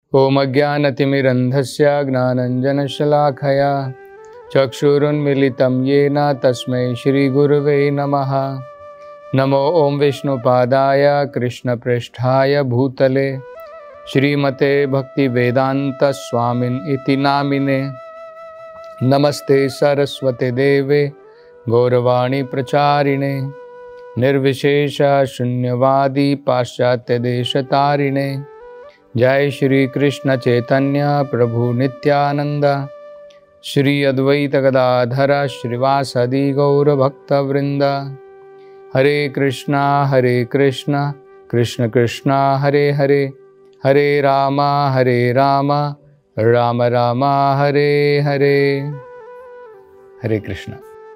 ओम अज्ञानतिमिरन्धस्य ज्ञानाञ्जनशलाखया चक्षुरुन्मीलितं येन तस्मै श्रीगुरुवे नमः। नमो ओम विष्णुपादाय कृष्णप्रेष्ठाय भूतले श्रीमते भक्तिवेदांत स्वामिन इति नामिने। नमस्ते सरस्वते देवे गौरवाणी प्रचारिणे निर्विशेष शून्यवादी पाश्चात्य देशतारिणे। जय श्री कृष्ण चैतन्य प्रभु नित्यानंद श्री अद्वैत गदाधर श्रीवासदि गौर भक्तवृंद। हरे कृष्णा कृष्ण कृष्णा हरे हरे, हरे राम राम राम हरे हरे। हरे कृष्णा।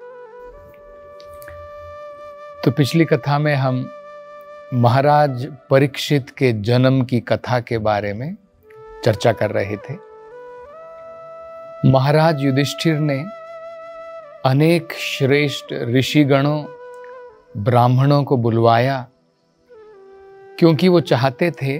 तो पिछली कथा में हम महाराज परीक्षित के जन्म की कथा के बारे में चर्चा कर रहे थे। महाराज युधिष्ठिर ने अनेक श्रेष्ठ ऋषिगणों ब्राह्मणों को बुलवाया, क्योंकि वो चाहते थे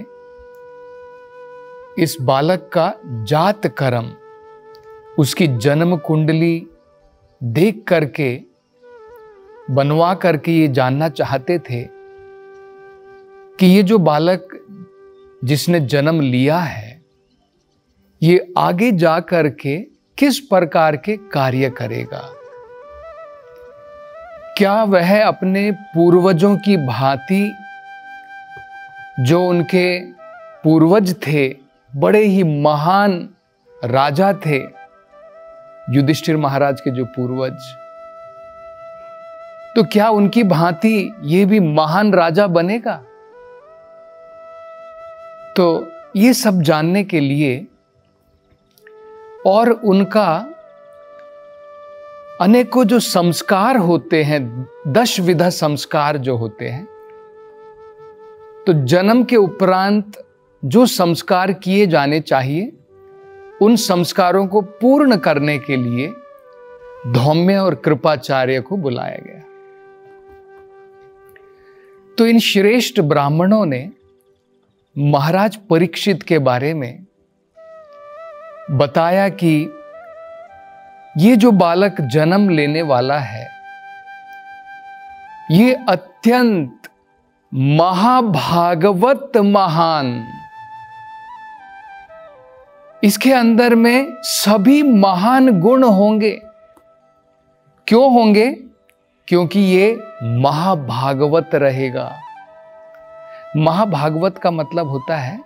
इस बालक का जात कर्म, उसकी जन्म कुंडली देख करके बनवा करके ये जानना चाहते थे कि ये जो बालक जिसने जन्म लिया है ये आगे जा करके किस प्रकार के कार्य करेगा। क्या वह अपने पूर्वजों की भांति, जो उनके पूर्वज थे, बड़े ही महान राजा थे, युधिष्ठिर महाराज के जो पूर्वज, तो क्या उनकी भांति ये भी महान राजा बनेगा? तो ये सब जानने के लिए और उनका अनेकों जो संस्कार होते हैं, 10 विधा संस्कार जो होते हैं, तो जन्म के उपरांत जो संस्कार किए जाने चाहिए उन संस्कारों को पूर्ण करने के लिए धौम्य और कृपाचार्य को बुलाया गया। तो इन श्रेष्ठ ब्राह्मणों ने महाराज परीक्षित के बारे में बताया कि ये जो बालक जन्म लेने वाला है ये अत्यंत महाभागवत महान, इसके अंदर में सभी महान गुण होंगे। क्यों होंगे? क्योंकि ये महाभागवत रहेगा। महाभागवत का मतलब होता है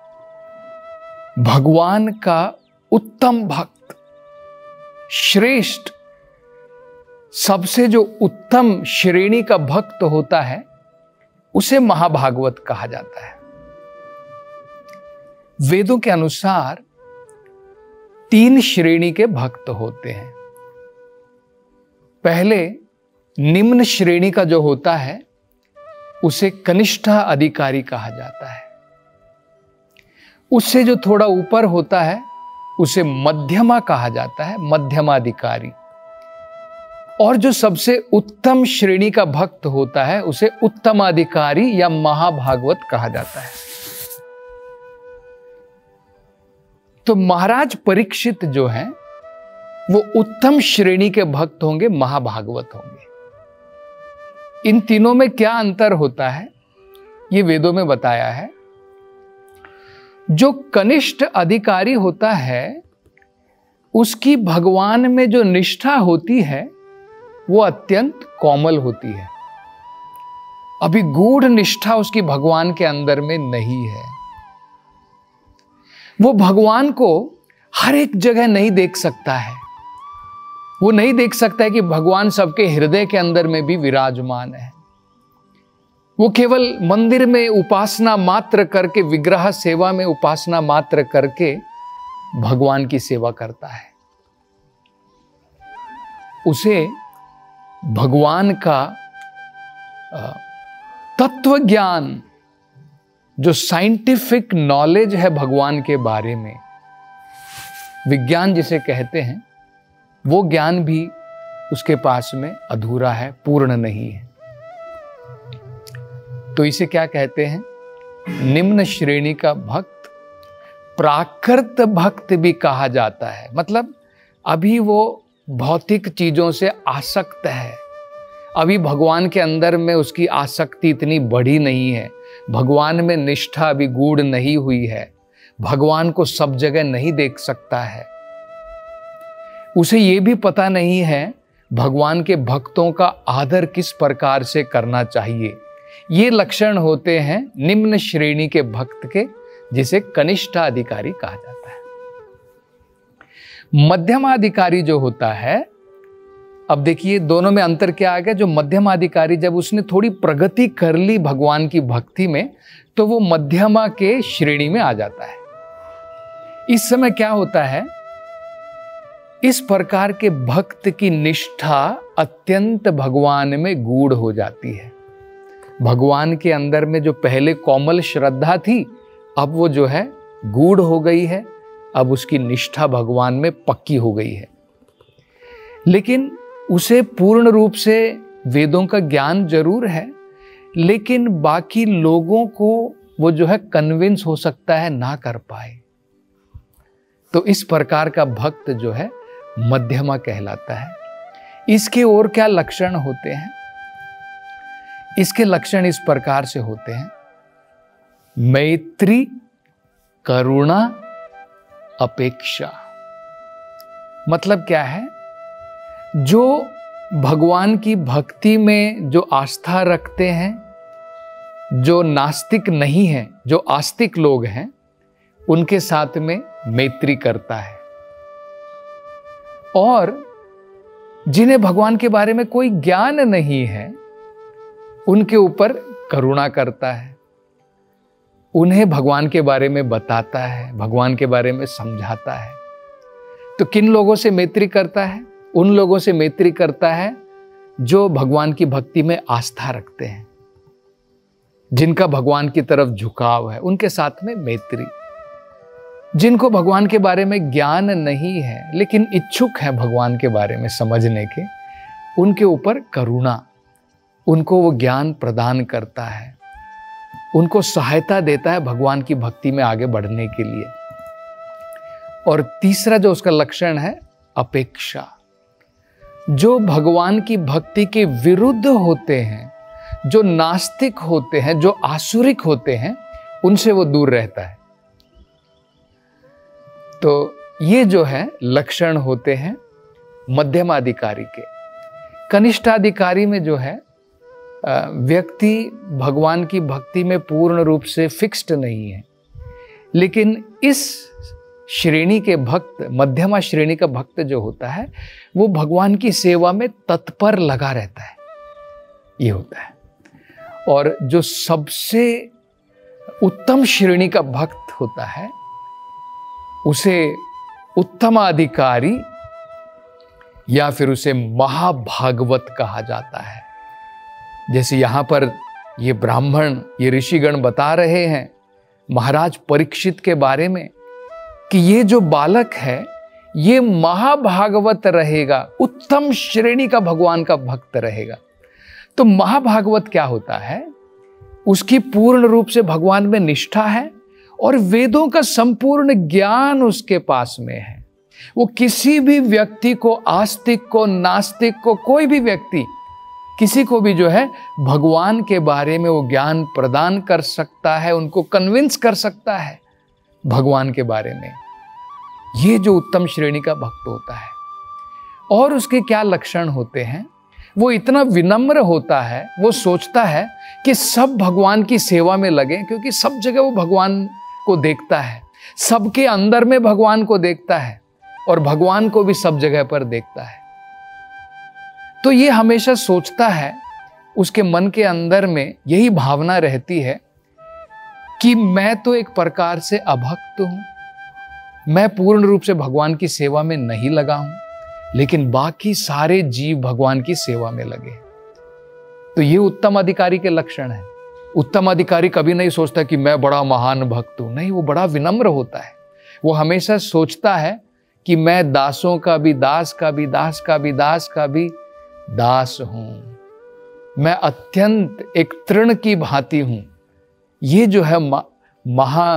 भगवान का उत्तम भक्त, श्रेष्ठ, सबसे जो उत्तम श्रेणी का भक्त होता है उसे महाभागवत कहा जाता है। वेदों के अनुसार 3 श्रेणी के भक्त होते हैं। पहले निम्न श्रेणी का जो होता है उसे कनिष्ठा अधिकारी कहा जाता है। उससे जो थोड़ा ऊपर होता है उसे मध्यमा कहा जाता है, मध्यमाधिकारी। और जो सबसे उत्तम श्रेणी का भक्त होता है उसे उत्तमाधिकारी या महाभागवत कहा जाता है। तो महाराज परीक्षित जो हैं वो उत्तम श्रेणी के भक्त होंगे, महाभागवत होंगे। इन तीनों में क्या अंतर होता है ये वेदों में बताया है। जो कनिष्ठ अधिकारी होता है उसकी भगवान में जो निष्ठा होती है वो अत्यंत कोमल होती है। अभी गूढ़ निष्ठा उसकी भगवान के अंदर में नहीं है। वो भगवान को हर एक जगह नहीं देख सकता है। वो नहीं देख सकता है कि भगवान सबके हृदय के अंदर में भी विराजमान है। वो केवल मंदिर में उपासना मात्र करके, विग्रह सेवा में उपासना मात्र करके भगवान की सेवा करता है। उसे भगवान का तत्व ज्ञान, जो साइंटिफिक नॉलेज है भगवान के बारे में, विज्ञान जिसे कहते हैं, वो ज्ञान भी उसके पास में अधूरा है, पूर्ण नहीं है। तो इसे क्या कहते हैं? निम्न श्रेणी का भक्त प्राकृत भक्त भी कहा जाता है। मतलब अभी वो भौतिक चीजों से आसक्त है, अभी भगवान के अंदर में उसकी आसक्ति इतनी बढ़ी नहीं है, भगवान में निष्ठा अभी गूढ़ नहीं हुई है, भगवान को सब जगह नहीं देख सकता है, उसे ये भी पता नहीं है भगवान के भक्तों का आदर किस प्रकार से करना चाहिए। ये लक्षण होते हैं निम्न श्रेणी के भक्त के, जिसे कनिष्ठाधिकारी कहा जाता है। मध्यमाधिकारी जो होता है, अब देखिए दोनों में अंतर क्या आ गया। जो मध्यमाधिकारी, जब उसने थोड़ी प्रगति कर ली भगवान की भक्ति में, तो वो मध्यमा के श्रेणी में आ जाता है। इस समय क्या होता है, इस प्रकार के भक्त की निष्ठा अत्यंत भगवान में गूढ़ हो जाती है। भगवान के अंदर में जो पहले कोमल श्रद्धा थी, अब वो जो है गूढ़ हो गई है, अब उसकी निष्ठा भगवान में पक्की हो गई है। लेकिन उसे पूर्ण रूप से वेदों का ज्ञान जरूर है, लेकिन बाकी लोगों को वो जो है कन्विंस हो सकता है ना कर पाए। तो इस प्रकार का भक्त जो है मध्यमा कहलाता है। इसके और क्या लक्षण होते हैं? इसके लक्षण इस प्रकार से होते हैं: मैत्री, करुणा, अपेक्षा। मतलब क्या है, जो भगवान की भक्ति में जो आस्था रखते हैं, जो नास्तिक नहीं है, जो आस्तिक लोग हैं, उनके साथ में मैत्री करता है। और जिन्हें भगवान के बारे में कोई ज्ञान नहीं है, उनके ऊपर करुणा करता है, उन्हें भगवान के बारे में बताता है, भगवान के बारे में समझाता है। तो किन लोगों से मैत्री करता है? उन लोगों से मैत्री करता है जो भगवान की भक्ति में आस्था रखते हैं, जिनका भगवान की तरफ झुकाव है, उनके साथ में मैत्री। जिनको भगवान के बारे में ज्ञान नहीं है, लेकिन इच्छुक है भगवान के बारे में समझने के, उनके ऊपर करुणा, उनको वो ज्ञान प्रदान करता है, उनको सहायता देता है भगवान की भक्ति में आगे बढ़ने के लिए। और तीसरा जो उसका लक्षण है, अपेक्षा। जो भगवान की भक्ति के विरुद्ध होते हैं, जो नास्तिक होते हैं, जो आसुरिक होते हैं, उनसे वो दूर रहता है। तो ये जो है लक्षण होते हैं मध्यमाधिकारी के। कनिष्ठाधिकारी में जो है व्यक्ति भगवान की भक्ति में पूर्ण रूप से फिक्स्ड नहीं है, लेकिन इस श्रेणी के भक्त, मध्यमा श्रेणी का भक्त जो होता है, वो भगवान की सेवा में तत्पर लगा रहता है, ये होता है। और जो सबसे उत्तम श्रेणी का भक्त होता है, उसे उत्तमाधिकारी या फिर उसे महाभागवत कहा जाता है। जैसे यहां पर ये ब्राह्मण, ये ऋषिगण बता रहे हैं महाराज परीक्षित के बारे में कि ये जो बालक है, ये महाभागवत रहेगा, उत्तम श्रेणी का भगवान का भक्त रहेगा। तो महाभागवत क्या होता है? उसकी पूर्ण रूप से भगवान में निष्ठा है और वेदों का संपूर्ण ज्ञान उसके पास में है। वो किसी भी व्यक्ति को, आस्तिक को, नास्तिक को, कोई भी व्यक्ति, किसी को भी जो है भगवान के बारे में वो ज्ञान प्रदान कर सकता है, उनको कन्विंस कर सकता है भगवान के बारे में। ये जो उत्तम श्रेणी का भक्त होता है। और उसके क्या लक्षण होते हैं? वो इतना विनम्र होता है, वो सोचता है कि सब भगवान की सेवा में लगे, क्योंकि सब जगह वो भगवान को देखता है, सबके अंदर में भगवान को देखता है और भगवान को भी सब जगह पर देखता है। तो ये हमेशा सोचता है, उसके मन के अंदर में यही भावना रहती है कि मैं तो एक प्रकार से अभक्त हूं, मैं पूर्ण रूप से भगवान की सेवा में नहीं लगा हूं, लेकिन बाकी सारे जीव भगवान की सेवा में लगे। तो ये उत्तम अधिकारी के लक्षण है। उत्तम अधिकारी कभी नहीं सोचता कि मैं बड़ा महान भक्त हूं, नहीं, वो बड़ा विनम्र होता है। वो हमेशा सोचता है कि मैं दासों का भी दास का भी दास का भी दास का भी दास हूं, मैं अत्यंत एक तृण की भांति हूं। ये जो है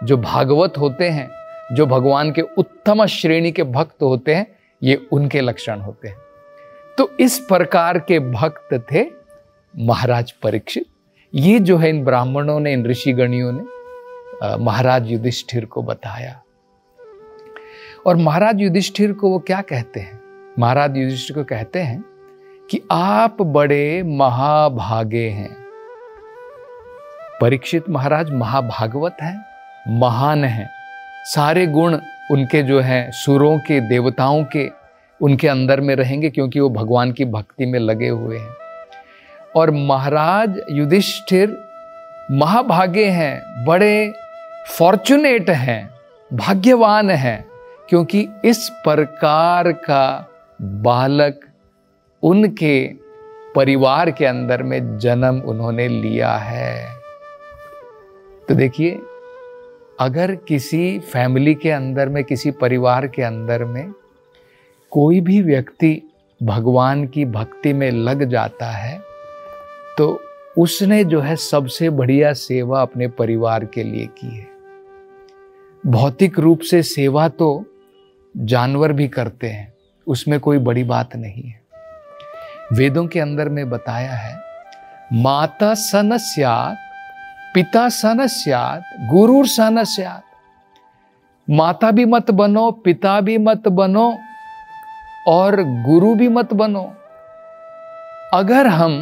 जो भागवत होते हैं, जो भगवान के उत्तम श्रेणी के भक्त होते हैं, ये उनके लक्षण होते हैं। तो इस प्रकार के भक्त थे महाराज परीक्षित। ये जो है इन ब्राह्मणों ने, इन ऋषिगणियों ने महाराज युधिष्ठिर को बताया। और महाराज युधिष्ठिर को वो क्या कहते हैं? महाराज युधिष्ठिर को कहते हैं कि आप बड़े महाभागे हैं। परीक्षित महाराज महाभागवत हैं, महान हैं, सारे गुण उनके जो हैं सुरों के, देवताओं के उनके अंदर में रहेंगे, क्योंकि वो भगवान की भक्ति में लगे हुए हैं। और महाराज युधिष्ठिर महाभागे हैं, बड़े फॉर्चुनेट हैं, भाग्यवान हैं, क्योंकि इस प्रकार का बालक उनके परिवार के अंदर में जन्म उन्होंने लिया है। तो देखिए, अगर किसी फैमिली के अंदर में, किसी परिवार के अंदर में कोई भी व्यक्ति भगवान की भक्ति में लग जाता है, तो उसने जो है सबसे बढ़िया सेवा अपने परिवार के लिए की है। भौतिक रूप से सेवा तो जानवर भी करते हैं, उसमें कोई बड़ी बात नहीं है। वेदों के अंदर में बताया है, माता सन स्यात्, पिता सन स्यात्, गुरुर सन स्यात्। माता भी मत बनो, पिता भी मत बनो और गुरु भी मत बनो। अगर हम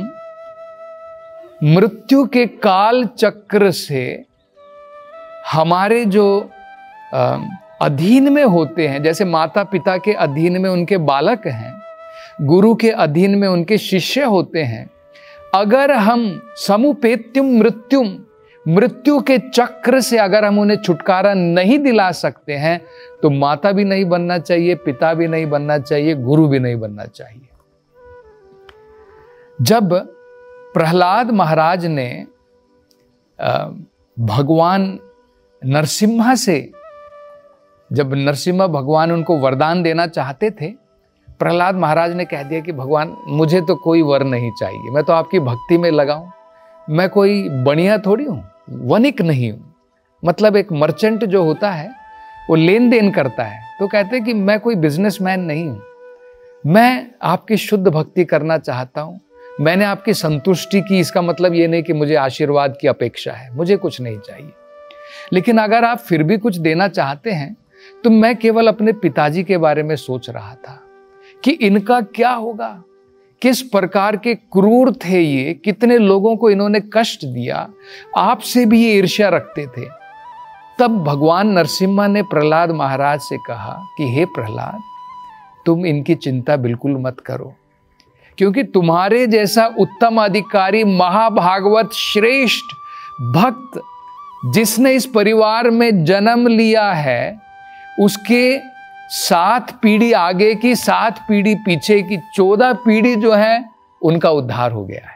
मृत्यु के काल चक्र से हमारे जो अधीन में होते हैं, जैसे माता पिता के अधीन में उनके बालक हैं, गुरु के अधीन में उनके शिष्य होते हैं, अगर हम समुपेत्युम मृत्युम, मृत्यु के चक्र से अगर हम उन्हें छुटकारा नहीं दिला सकते हैं, तो माता भी नहीं बनना चाहिए, पिता भी नहीं बनना चाहिए, गुरु भी नहीं बनना चाहिए। जब प्रहलाद महाराज ने भगवान नरसिम्हा से, जब नरसिम्हा भगवान उनको वरदान देना चाहते थे, प्रहलाद महाराज ने कह दिया कि भगवान मुझे तो कोई वर नहीं चाहिए, मैं तो आपकी भक्ति में लगा हूं, मैं कोई बनिया थोड़ी हूं, वनिक नहीं हूं। मतलब एक मर्चेंट जो होता है वो लेन देन करता है, तो कहते हैं कि मैं कोई बिजनेसमैन नहीं हूं, मैं आपकी शुद्ध भक्ति करना चाहता हूं, मैंने आपकी संतुष्टि की, इसका मतलब ये नहीं कि मुझे आशीर्वाद की अपेक्षा है, मुझे कुछ नहीं चाहिए। लेकिन अगर आप फिर भी कुछ देना चाहते हैं, तो मैं केवल अपने पिताजी के बारे में सोच रहा था कि इनका क्या होगा, किस प्रकार के क्रूर थे ये, कितने लोगों को इन्होंने कष्ट दिया, आपसे भी ये ईर्ष्या रखते थे। तब भगवान नरसिम्हा ने प्रहलाद महाराज से कहा कि हे प्रहलाद, तुम इनकी चिंता बिल्कुल मत करो, क्योंकि तुम्हारे जैसा उत्तम अधिकारी, महाभागवत श्रेष्ठ भक्त जिसने इस परिवार में जन्म लिया है, उसके 7 पीढ़ी आगे की, 7 पीढ़ी पीछे की, 14 पीढ़ी जो है उनका उद्धार हो गया है।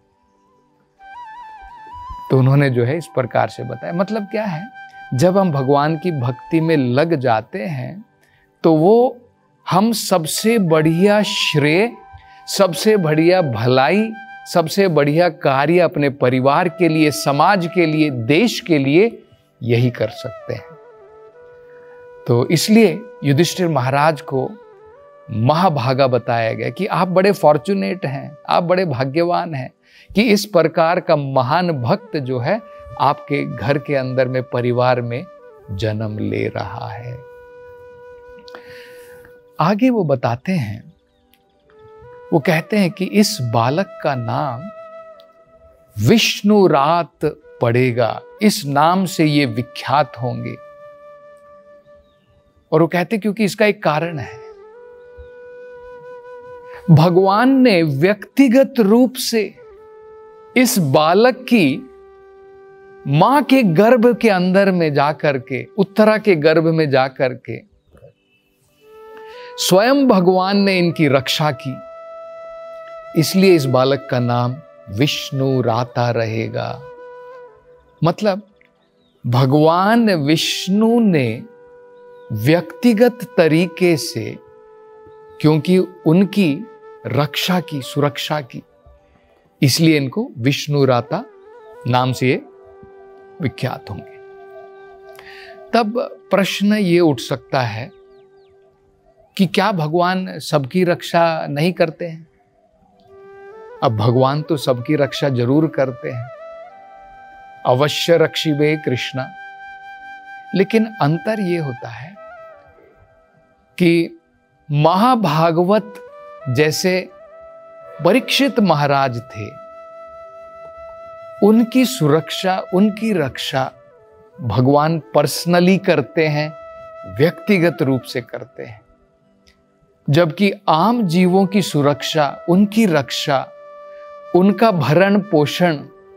तो उन्होंने जो है इस प्रकार से बताया। मतलब क्या है, जब हम भगवान की भक्ति में लग जाते हैं, तो वो हम सबसे बढ़िया श्रेय, सबसे बढ़िया भलाई, सबसे बढ़िया कार्य अपने परिवार के लिए, समाज के लिए, देश के लिए यही कर सकते हैं। तो इसलिए युधिष्ठिर महाराज को महाभागा बताया गया कि आप बड़े फॉर्चुनेट हैं, आप बड़े भाग्यवान हैं कि इस प्रकार का महान भक्त जो है आपके घर के अंदर में, परिवार में जन्म ले रहा है। आगे वो बताते हैं, वो कहते हैं कि इस बालक का नाम विष्णुरात पड़ेगा, इस नाम से ये विख्यात होंगे। और वो कहते क्योंकि इसका एक कारण है, भगवान ने व्यक्तिगत रूप से इस बालक की मां के गर्भ के अंदर में जाकर के, उत्तरा के गर्भ में जाकर के स्वयं भगवान ने इनकी रक्षा की, इसलिए इस बालक का नाम विष्णुराता रहेगा। मतलब भगवान विष्णु ने व्यक्तिगत तरीके से, क्योंकि उनकी रक्षा की, सुरक्षा की, इसलिए इनको विष्णुराता नाम से ये विख्यात होंगे। तब प्रश्न ये उठ सकता है कि क्या भगवान सबकी रक्षा नहीं करते हैं? अब भगवान तो सबकी रक्षा जरूर करते हैं, अवश्य रक्षिबे कृष्णा। लेकिन अंतर ये होता है कि महाभागवत जैसे परीक्षित महाराज थे, उनकी सुरक्षा, उनकी रक्षा भगवान पर्सनली करते हैं, व्यक्तिगत रूप से करते हैं। जबकि आम जीवों की सुरक्षा, उनकी रक्षा, उनका भरण पोषण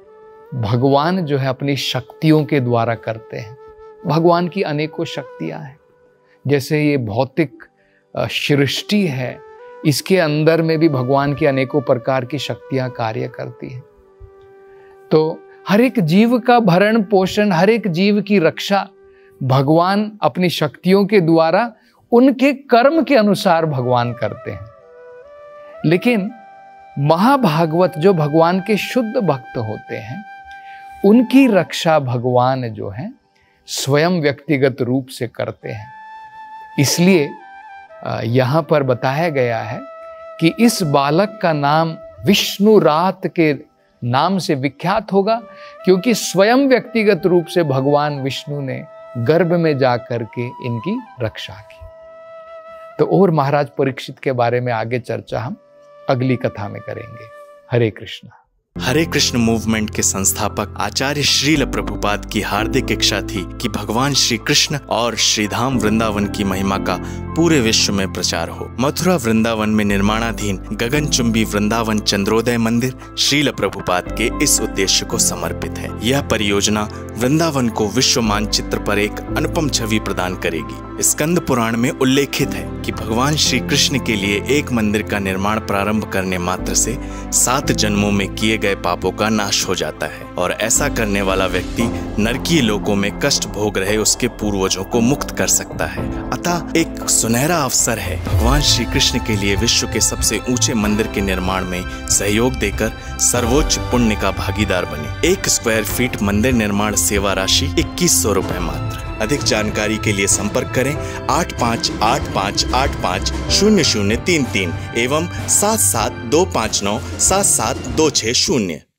भगवान जो है अपनी शक्तियों के द्वारा करते हैं। भगवान की अनेकों शक्तियां हैं, जैसे ये भौतिक सृष्टि है, इसके अंदर में भी भगवान की अनेकों प्रकार की शक्तियां कार्य करती हैं। तो हर एक जीव का भरण पोषण, हर एक जीव की रक्षा भगवान अपनी शक्तियों के द्वारा, उनके कर्म के अनुसार भगवान करते हैं। लेकिन महाभागवत जो भगवान के शुद्ध भक्त होते हैं, उनकी रक्षा भगवान जो है स्वयं व्यक्तिगत रूप से करते हैं। इसलिए यहां पर बताया गया है कि इस बालक का नाम विष्णु रात के नाम से विख्यात होगा, क्योंकि स्वयं व्यक्तिगत रूप से भगवान विष्णु ने गर्भ में जाकर के इनकी रक्षा की। तो और महाराज परीक्षित के बारे में आगे चर्चा हम अगली कथा में करेंगे। हरे कृष्ण। हरे कृष्ण मूवमेंट के संस्थापक आचार्य श्रील प्रभुपाद की हार्दिक इच्छा थी कि भगवान श्री कृष्ण और श्रीधाम वृंदावन की महिमा का पूरे विश्व में प्रचार हो। मथुरा वृंदावन में निर्माणाधीन गगनचुंबी वृंदावन चंद्रोदय मंदिर श्रील प्रभुपाद के इस उद्देश्य को समर्पित है। यह परियोजना वृंदावन को विश्व मानचित्र पर एक अनुपम छवि प्रदान करेगी। स्कंद पुराण में उल्लेखित है कि भगवान श्री कृष्ण के लिए एक मंदिर का निर्माण प्रारंभ करने मात्र से 7 जन्मों में किए गए पापों का नाश हो जाता है, और ऐसा करने वाला व्यक्ति नरकीय लोकों में कष्ट भोग रहे उसके पूर्वजों को मुक्त कर सकता है। अतः एक सुनहरा अवसर है भगवान श्री कृष्ण के लिए विश्व के सबसे ऊंचे मंदिर के निर्माण में सहयोग देकर सर्वोच्च पुण्य का भागीदार बने। 1 स्क्वायर फीट मंदिर निर्माण सेवा राशि 2100 रुपए मात्र। अधिक जानकारी के लिए संपर्क करें 8585850033 एवं 77259 77260।